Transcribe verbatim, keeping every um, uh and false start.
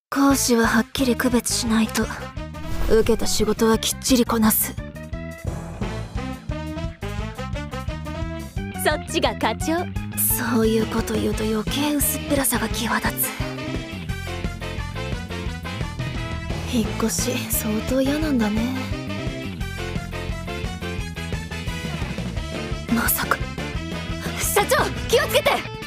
講師ははっきり区別しないと、受けた仕事はきっちりこなす。 そっちが課長。 そういうこと言うと余計薄っぺらさが際立つ。引っ越し相当嫌なんだね。まさか。 社長、気をつけて。